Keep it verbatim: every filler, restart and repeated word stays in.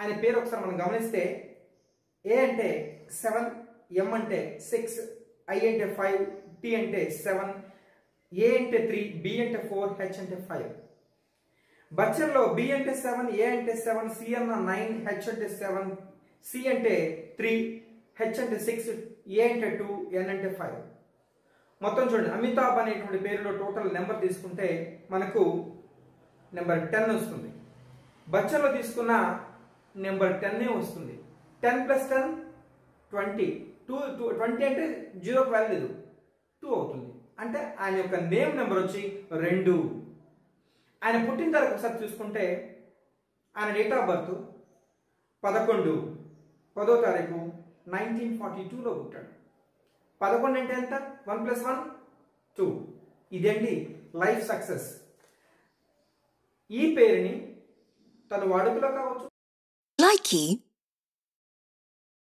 ఆయన పేరు ఒకసారి మనం గమనిస్తే ఏ అంటే సెవెన్, ఎం అంటే సిక్స్, ఐ అంటే ఫైవ్, టి అంటే సెవెన్, ఏ అంటే త్రీ, బి అంటే ఫోర్, హెచ్ అంటే ఫైవ్. బచ్చర్లో బి అంటే సెవెన్, ఏ అంటే సెవెన్, సి అన్న నైన్, హెచ్ అంటే సెవెన్, సి అంటే త్రీ, హెచ్ అంటే సిక్స్, ఏ అంటే టూ, ఎన్ అంటే ఫైవ్. మొత్తం చూడండి, అమితాబ్ అనేటువంటి పేరులో టోటల్ నెంబర్ తీసుకుంటే మనకు నెంబర్ టెన్ వస్తుంది. బచ్చర్లో తీసుకున్న నెంబర్ టెన్నే వస్తుంది. Ten plus ten twenty. Two two twenty అంటే జీరోకి వాల్యూ లేదు, టూ అవుతుంది. అంటే ఆయన యొక్క నేమ్ నెంబర్ వచ్చి రెండు. ఆయన పుట్టిన తారీఖు ఒకసారి చూసుకుంటే ఆయన డేట్ ఆఫ్ బర్త్ పదకొండు పదో తారీఖు నైన్టీన్ ఫార్టీ టూలో పుట్టాడు. పదకొండు అంటే ఎంత? One plus one two. ఇదేంటి లైఫ్ సక్సెస్. ఈ పేరుని తను వాడుకలో కావచ్చు. Likey